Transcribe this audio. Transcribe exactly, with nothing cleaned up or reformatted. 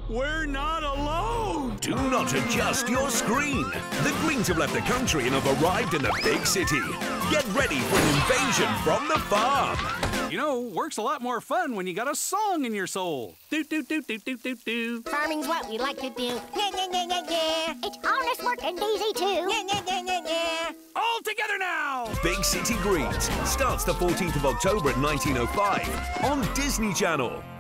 We're not alone! Do not adjust your screen. The Greens have left the country and have arrived in the big city. Get ready for an invasion from the farm. You know, work's a lot more fun when you got a song in your soul. Do do do do do do do. Farming's what we like to do. Yeah, yeah, yeah, yeah, yeah. It's honest work and easy too. Yeah, yeah, yeah, yeah, yeah. All together now! Big City Greens starts the fourteenth of October at nineteen oh five on Disney Channel.